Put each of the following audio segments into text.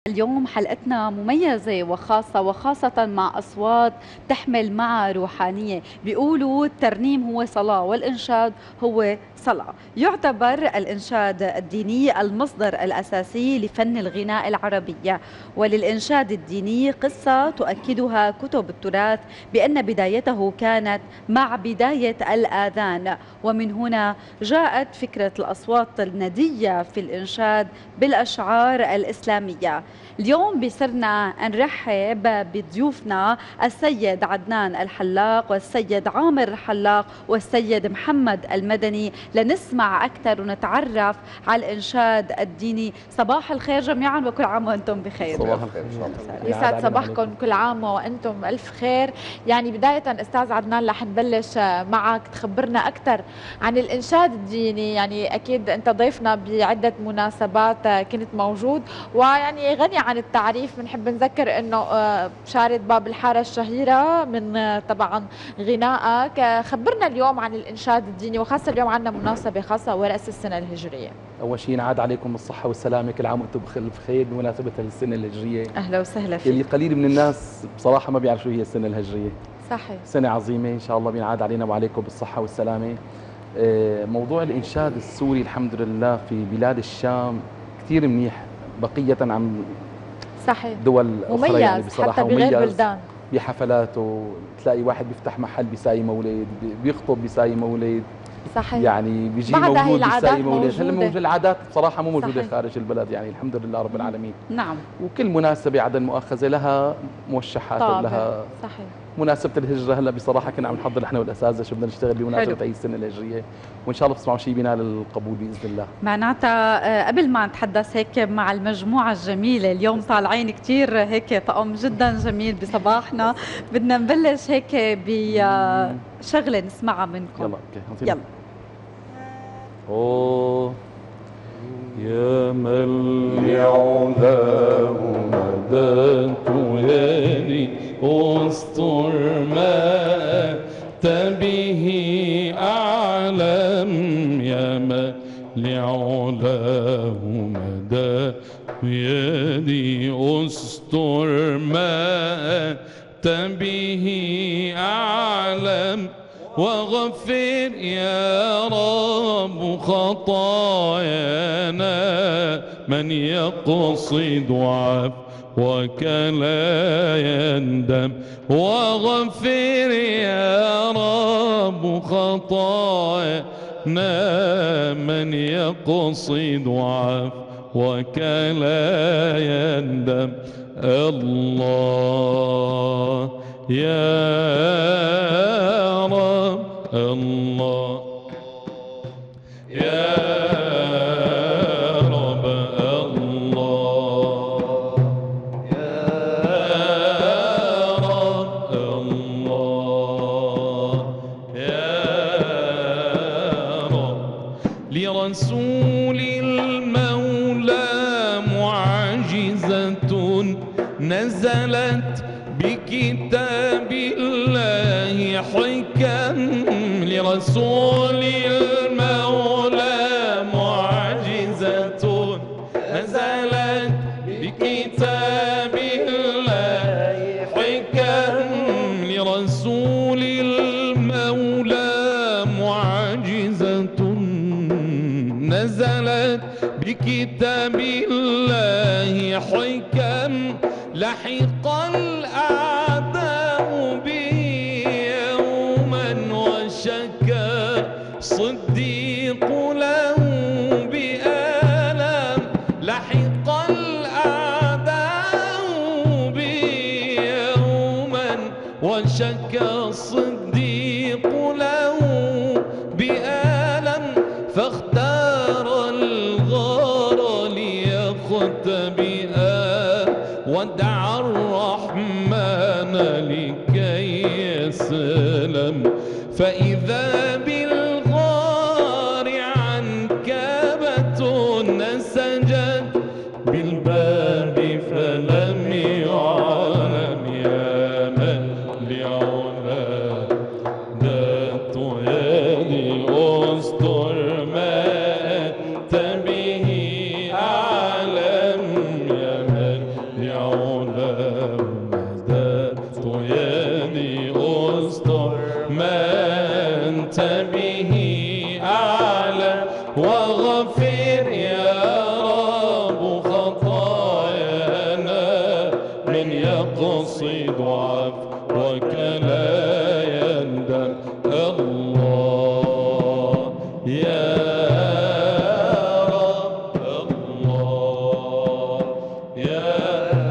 اليوم حلقتنا مميزة وخاصة، وخاصة مع أصوات تحمل معها روحانية. بيقولوا الترنيم هو صلاة والإنشاد هو صلاة. يعتبر الإنشاد الديني المصدر الأساسي لفن الغناء العربي، وللإنشاد الديني قصة تؤكدها كتب التراث بأن بدايته كانت مع بداية الآذان، ومن هنا جاءت فكرة الأصوات الندية في الإنشاد بالأشعار الإسلامية. اليوم بصرنا نرحب بضيوفنا السيد عدنان الحلاق والسيد عامر الحلاق والسيد محمد المدني لنسمع أكثر ونتعرف على الإنشاد الديني. صباح الخير جميعا وكل عام وأنتم بخير. صباح الخير إن شاء الله. يسعد صباحكم، كل عام وأنتم ألف خير. يعني بداية أستاذ عدنان رح نبلش معك تخبرنا أكثر عن الإنشاد الديني. يعني أكيد أنت ضيفنا بعدة مناسبات كنت موجود، ويعني غني عن التعريف. بنحب نذكر أنه شارد باب الحارة الشهيرة من طبعا غنائك. خبرنا اليوم عن الإنشاد الديني، وخاصة اليوم عندنا مناسبة خاصة ورأس السنة الهجرية. أول شيء نعاد عليكم الصحة والسلامة، كل عام وأنتم بخير بمناسبة السنة الهجرية. أهلا وسهلا فيك. اللي قليل من الناس بصراحة ما بيعرف شو هي السنة الهجرية. صحيح. سنة عظيمة إن شاء الله بينعاد علينا وعليكم بالصحة والسلامة. موضوع الإنشاد السوري الحمد لله في بلاد الشام كثير منيح بقية عن صحيح دول أخرى، مميز يعني بصراحة حتى بغير بلدان. بحفلاته تلاقي واحد بيفتح محل بيساوي مولد، بيخطب بيساوي مولد. صحيح. يعني بيجي موجود بيساوي مولد. هلا موجود العادات بصراحة مو موجودة صحيح. خارج البلد يعني الحمد لله رب العالمين. نعم. وكل مناسبة عدد مؤخذة لها موشحات ولها. صحيح. مناسبة الهجرة هلا بصراحة كنا عم نحضر احنا والاساتذة شو بدنا نشتغل بمناسبة هي السنة الهجرية، وان شاء الله بتسمعوا شيء بينال القبول باذن الله. معناتها قبل ما نتحدث هيك مع المجموعة الجميلة اليوم طالعين كثير هيك طقم جدا جميل بصباحنا، بدنا نبلش هيك بشغلة نسمعها منكم. يلا اوكي يلا. أوه يا من لعلاه مددت يدي استر ما به أعلم، يا من لعلاه مددت يدي استر ما به أعلم، واغفر يا رب خطايانا من يقصد عفوك لا يندم، واغفر يا رب خطايانا من يقصد عفوك لا يندم. الله يا رب، الله يا رب، الله يا رب، الله يا رب. لرسول المولى معجزة نزلت بكتاب الله حكم، لرسول المولى معجزة نزلت بكتاب الله حكم، لرسول المولى معجزة نزلت بكتاب الله حكم، لحق الأعداء به يوما وشكى صديق له بألم، لحق الأعداء به يوما وشكى صديق له بألم، فاختار الغار ليختبئا ودعا الرحمن لكي يسلم، فإذا بالغار عنكبة نسجت بالباب فلم يعلم، يا من لعلاه ذات يدي استر ما أنت به أعلم، يا من يا علا مددت يدي أستر ما أنت به أعلى واغفر يا رب خطايانا من يقصد عفوك لا يندم الله يا رب الله يا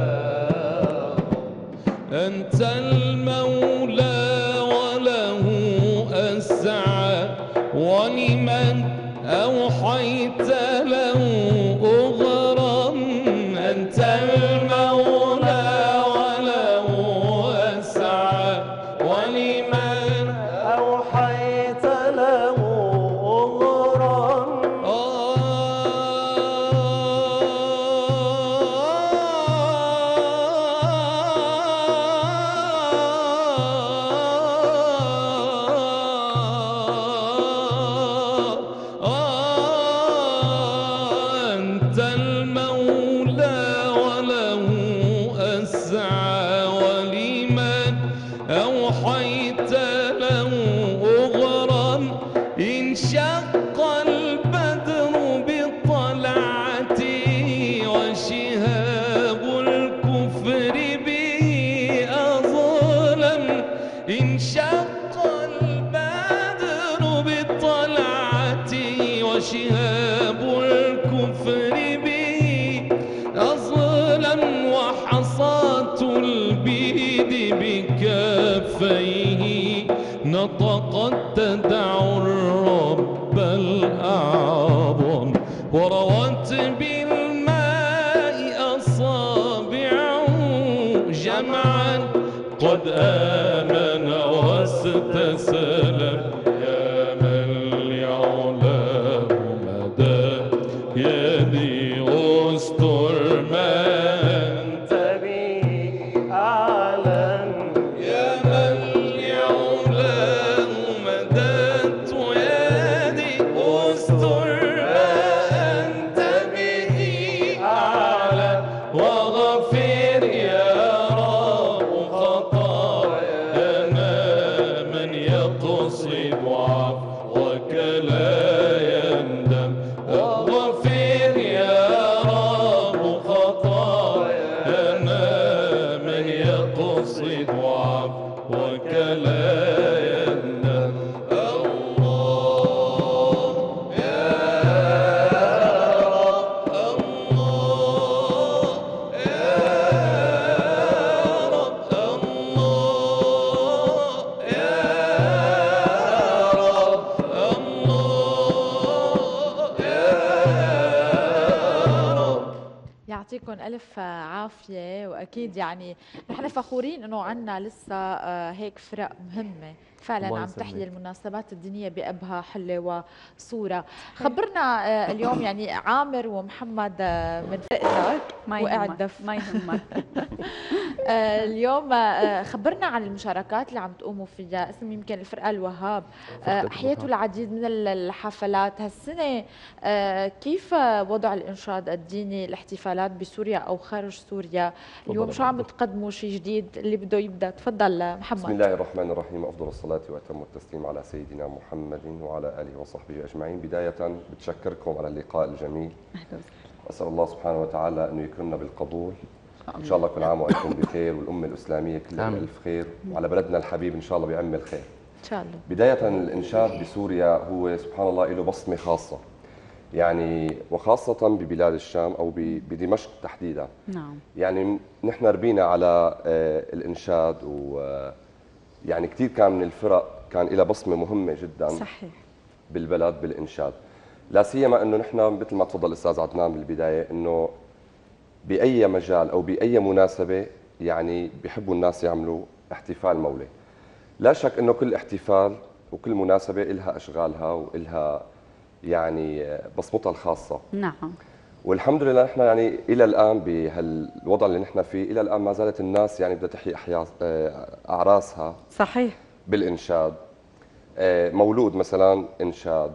أنت المولى وله أسعى ولمن أوحيت له أغرا أنت المولى وله أسعى ولمن أوحيت له أغرا أنت المولى وله أسعى ولمن أوحيت له أغرا انشق البدر بطلعتي وشهاب الكفر به أظلم انشق البدر بطلعتي وشهاب الكفر به أظلم وحصاة البيد بكفيه نطقت تدعو الرب الأعظم وروت بالماء أصابعه جمعا قد آمن واستسلم يا من لعلاه مدى يدي أستر ما أنت به أعلن يا من لعلاه مددت يدي أستر ما أنت به أعلن واغفر يا رب خطايانا من يقصد عفوك لا يندم واغفر يا رب خطايانا من يقصد عفوك لا يندم الله يا رب الله يا رب الله يا رب الله يا رب. يعطيكم ألف عافية، وأكيد يعني نحن فخورين إنه عنا لسه هيك فرق مهمة فعلا الله عم يسلمك. تحيي المناسبات الدينية بأبهى حلة وصورة. خبرنا اليوم يعني عامر ومحمد من فرقتك ما وقعد يهمك دف. ما يهمك. اليوم خبرنا عن المشاركات اللي عم تقوموا فيها. اسم يمكن الفرقة الوهاب، حياتوا العديد من الحفلات هالسنة. كيف وضع الإنشاد الديني الاحتفالات بسوريا أو خارج سوريا اليوم؟ شو عم تقدموا شيء جديد؟ اللي بده يبدأ تفضل محمد. بسم الله الرحمن الرحيم، أفضل الصلاة وأتم التسليم على سيدنا محمد وعلى آله وصحبه أجمعين. بداية بتشكركم على اللقاء الجميل، أسأل الله سبحانه وتعالى أنه يكرمنا بالقبول إن شاء الله. كل عام وأنتم بخير والأمة الإسلامية كلها بألف خير، وعلى بلدنا الحبيب إن شاء الله بعم الخير إن شاء الله. بداية الإنشاد بسوريا هو سبحان الله له بصمة خاصة، يعني وخاصة ببلاد الشام أو بدمشق تحديدا. نعم. يعني نحن ربينا على الإنشاد، ويعني كثير كان من الفرق كان لها بصمة مهمة جدا صحيح بالبلد بالإنشاد. لا سيما انه نحن مثل ما تفضل الاستاذ عدنان بالبدايه، انه باي مجال او باي مناسبه يعني بيحبوا الناس يعملوا احتفال مولد. لا شك انه كل احتفال وكل مناسبه لها اشغالها ولها يعني بصمتها الخاصه. نعم. والحمد لله نحن يعني الى الان بهالوضع اللي نحن فيه، الى الان ما زالت الناس يعني بدها تحيي اعراسها صحيح بالانشاد. مولود مثلا انشاد،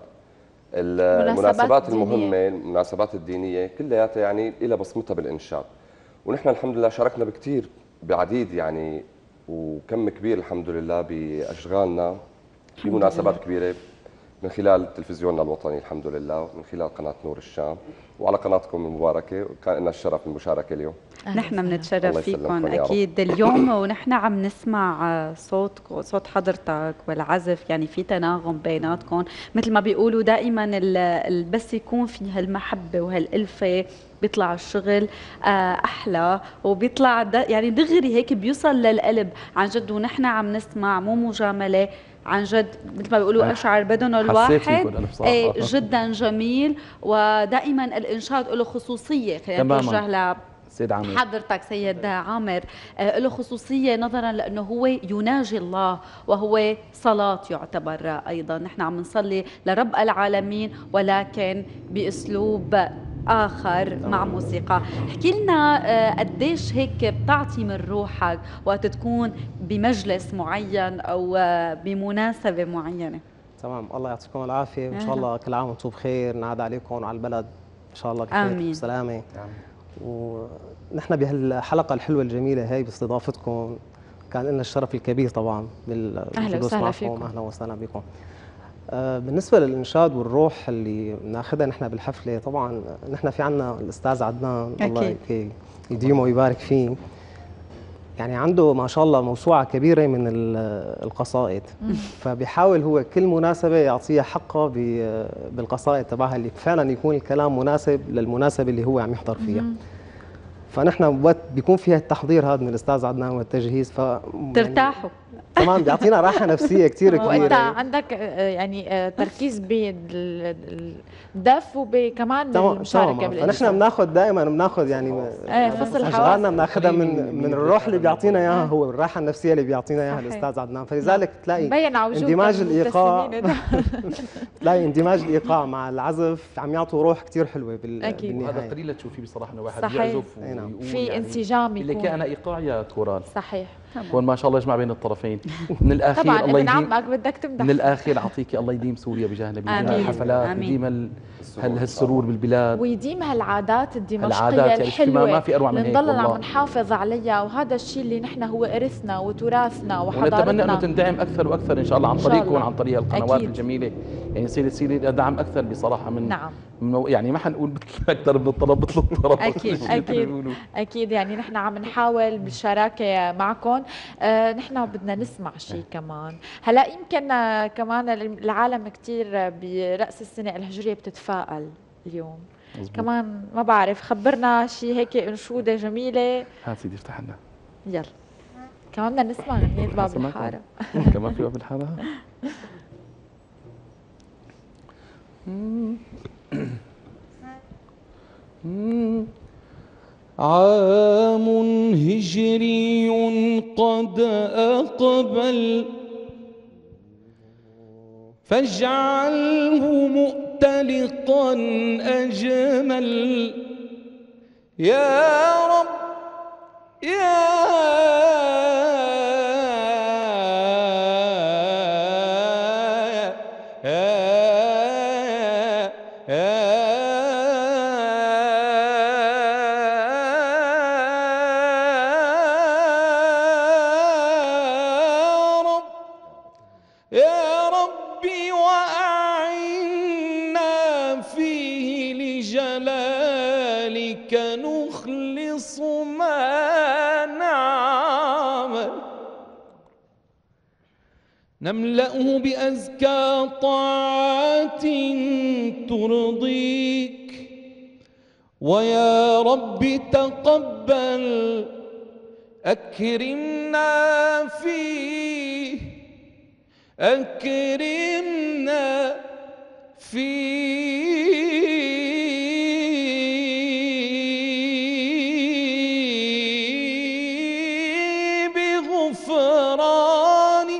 المناسبات المهمه، المناسبات الدينيه كلياتها يعني لها بصمتها بالانشاد. ونحن الحمد لله شاركنا بكثير بعديد يعني وكم كبير الحمد لله باشغالنا بمناسبات كبيره من خلال تلفزيوننا الوطني الحمد لله ومن خلال قناه نور الشام وعلى قناتكم المباركه، وكان لنا الشرف بالمشاركه اليوم. نحن الله بنتشرف يسلمكم فيكم يا رب. اكيد اليوم، ونحن عم نسمع صوت حضرتك والعزف، يعني في تناغم بيناتكم مثل ما بيقولوا دائما بس يكون في هالمحبه وهالالفه بيطلع الشغل احلى، وبيطلع يعني دغري هيك بيوصل للقلب عن جد. ونحن عم نسمع مو مجامله، عن جد مثل ما بيقولوا اشعر بدن الواحد جدا جميل. ودائما الانشاد له خصوصيه، خلينا نتوجه سيد عامر حضرتك سيد عامر، له خصوصية نظرا لأنه هو يناجي الله، وهو صلاة يعتبر أيضا. نحن عم نصلي لرب العالمين ولكن بأسلوب آخر مع موسيقى. احكي لنا قديش هيك بتعطي من روحك وقت تكون بمجلس معين أو بمناسبة معينة؟ تمام، الله يعطيكم العافيه، وان شاء الله كل عام وانتم بخير، نعاد عليكم وعلى البلد ان شاء الله بخير وسلامه. ونحن بهالحلقه الحلوه الجميله هي باستضافتكم كان لنا الشرف الكبير طبعا بالجلوس معكم. اهلا وسهلا بكم. بالنسبه للانشاد والروح اللي بناخذها نحن بالحفله، طبعا نحن في عنا الاستاذ عدنان الله يديمه ويبارك فيه، يعني عنده ما شاء الله موسوعه كبيره من القصائد، فبيحاول هو كل مناسبه يعطيها حقها بالقصائد تبعها اللي فعلا يكون الكلام مناسب للمناسبه اللي هو عم يحضر فيها. فنحن وقت بيكون فيها التحضير هذا من الاستاذ عدنان والتجهيز ترتاحوا تمام، بيعطينا راحه نفسيه كثير كبيره. وانت عندك يعني تركيز بالدف وكمان بالمشاركه بالانشاد. فنحن بناخذ يعني فصل اشغالنا بناخذها من الروح اللي بيعطينا اياها هو، الراحه النفسيه اللي بيعطينا اياها الاستاذ عدنان. فلذلك تلاقي اندماج الايقاع تلاقي اندماج الايقاع مع العزف عم يعطوا روح كثير حلوه بالنهايه. هذا قليل تشوفيه بصراحه انه واحد يعزف ويقول في يعني انسجام اللي كان ايقاع يا كورال. صحيح، هون ما شاء الله يجمع بين الطرفين. من الاخير طبعا الله ابن عمك بدك تمدح. من الاخير اعطيكي الله يديم سوريا بجانب الحفلات، ويديم هالسرور بالبلاد، ويديم هالعادات الدمشقيه الحلوه، ما في اروع من هيك نضلنا عم نحافظ عليها، وهذا الشيء اللي نحن هو ارثنا وتراثنا وحضارتنا، ونتمنى انه تندعم اكثر واكثر ان شاء الله عن طريقكم وعن طريق القنوات الجميله، يعني يصير دعم اكثر بصراحه من يعني ما حنقول اكثر من الطلب بطلب الطلب. اكيد يعني نحن عم نحاول بالشراكه معكم. نحن بدنا نسمع شيء كمان. هلا يمكن كمان العالم كثير براس السنه الهجريه بتتفائل اليوم مزبوط. كمان ما بعرف، خبرنا شيء هيك انشوده جميله. هات سيدي افتح لنا يلا. كمان بدنا نسمع غنية باب الحاره. كمان في باب الحاره. عام هجري قد أقبل فاجعله مؤتلقا أجمل يا رب يا نملأه بأزكى طاعات ترضيك ويا رب تقبل أكرمنا فيه أكرمنا فيه بغفران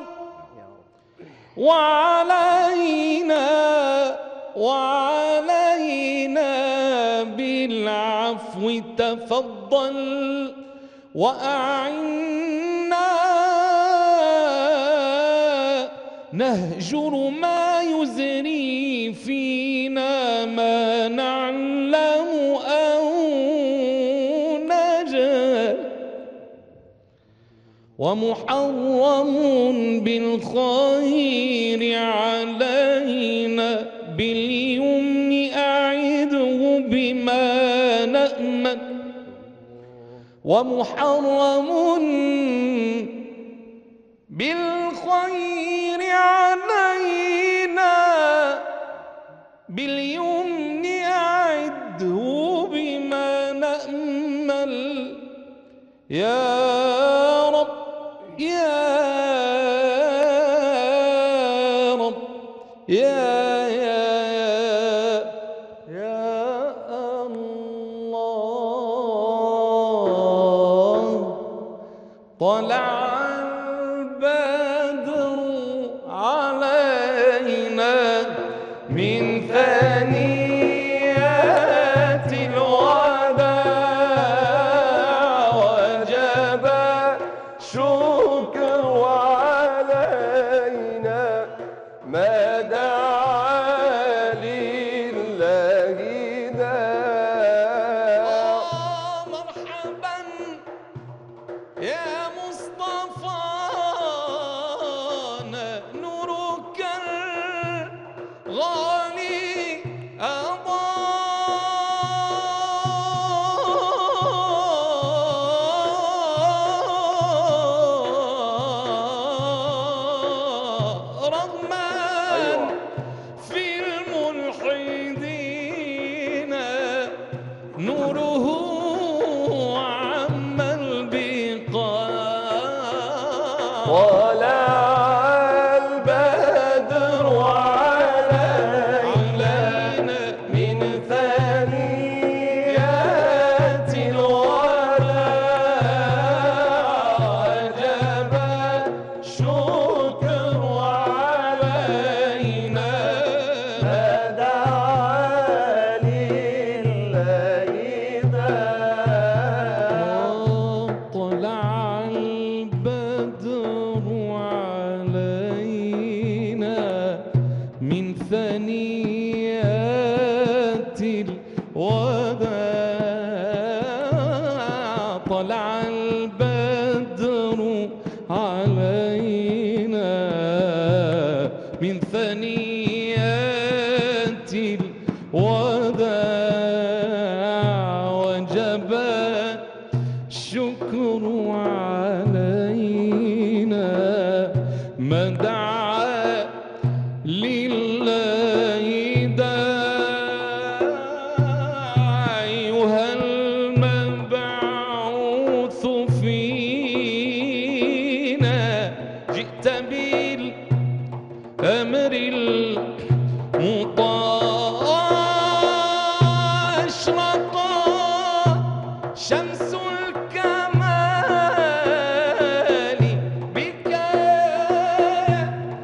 وعلينا بالعفو تفضل وأعنا نهجر ما يزري فينا ما نعلم أو نجهل ومحرم بالخير علينا باليمن أعده بما نأمن ومحرم بالخير علينا باليمن أعده بما نأمل يا رب يا رب يا الله طلع البدر علينا من ثنيات الوداع وجب شكر علينا ما دعا لله داع. مرحبا يا مصطفانا نورك الغالي أضاء رغما في الملحدين نوره عم البقاع طلع البدر علينا من ثنيات الوداع وجب شكر علينا ما دعا لله داع. طلع البدر علينا من ثنيات الوداع طلع البدر علينا من ثنيات الوداع وجب الشكر علينا ما دعا لله داع أيها المبعوث فينا جئت بالأمر المطاع أشرق شمس الكمال بك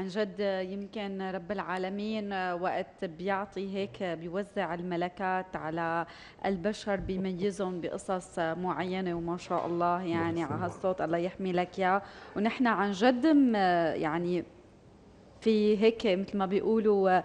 عن جد يمكن رب العالمين وقت بيعطي هيك بيوزع الملكات على البشر بيميزهم بقصص معينة، وما شاء الله يعني على هالصوت الله يحمي لك يا. ونحن عن جد يعني في هيك مثل ما بيقولوا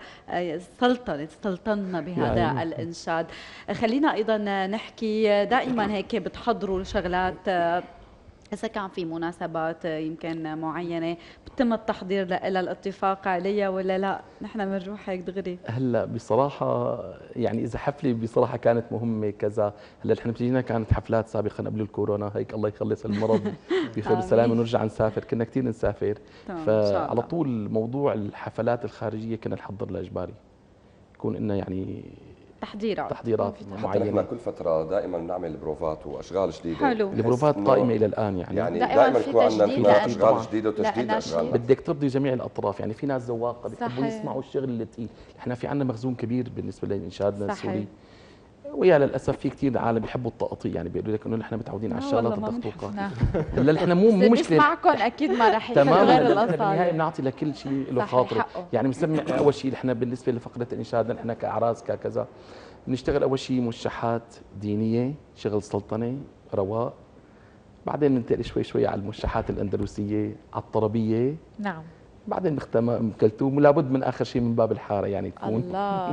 سلطنا بهذا الإنشاد. خلينا أيضا نحكي دائما هيك بتحضروا شغلات، إذا كان في مناسبات يمكن معينة بتم التحضير لها الاتفاق عليها ولا لا؟ نحن بنروح هيك دغري. هلا بصراحة يعني إذا حفلة بصراحة كانت مهمة كذا، هلا نحن بتجينا كانت حفلات سابقا قبل الكورونا هيك الله يخلص المرض بخير السلامة ونرجع نسافر، كنا كثير نسافر، فعلى طول موضوع الحفلات الخارجية كنا نحضر لها إجباري، يكون إنه يعني تحضيرات حتى نحن كل فترة دائما نعمل بروفات واشغال جديده. حلو. البروفات قائمة الى الان يعني دائما يكون عندنا اشغال جديده وتجديد اشغال. بدك ترضي جميع الاطراف، يعني في ناس ذواقه بيحبوا يسمعوا الشغل اللي تقيل، احنا في عندنا مخزون كبير بالنسبه لانشادنا السوري، ويا للاسف في كثير عالم بيحبوا التقطيع، يعني بيقولوا لك انه نحن متعودين على الشغلات الدقيقه. هلا نحن مو مشكله نسمعكم اكيد ما رح يكون تماما، غير الاصاله بالنهايه بنعطي لكل شيء له خاطره، يعني بنسمع اول شيء نحن بالنسبه لفقره الانشاد نحن كاعراس ككذا بنشتغل اول شيء موشحات دينيه، شغل سلطنه رواق، بعدين ننتقل شوي شوي على الموشحات الاندلسيه، على الطربيه، نعم، بعدين نختم ام كلثوم، ولابد من اخر شيء من باب الحاره يعني تكون الله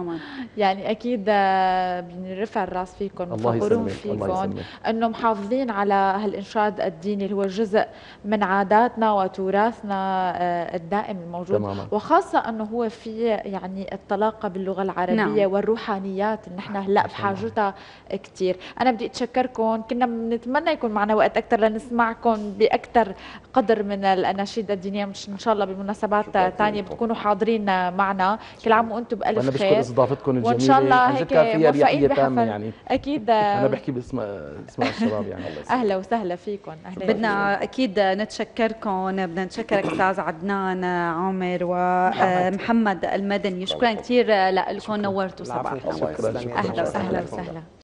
يعني اكيد بنرفع الراس فيكم، فخورون فيكم انه محافظين على هالانشاد الديني اللي هو جزء من عاداتنا وتراثنا الدائم الموجود تماما. وخاصه انه هو في يعني الطلاقه باللغه العربيه نعم. والروحانيات اللي نحن هلا بحاجتها كثير. انا بدي اتشكركم، كنا بنتمنى يكون معنا وقت اكثر لنسمعكم باكثر قدر من الاناشيد الدينيه، ان شاء الله بمناسبات ثانيه بتكونوا حاضرين معنا. كل عام وانتم بالف خير. انا بشكر استضافتكم الجميله، وان شاء الله هيك موفقين تامه يعني اكيد. انا بحكي باسم الشباب يعني اهلا وسهلا فيكم. بدنا اكيد نتشكركم، بدنا نتشكرك استاذ عدنان عامر ومحمد المدني، شكرا كثير لكم، نورتوا صباح. اهلا وسهلا.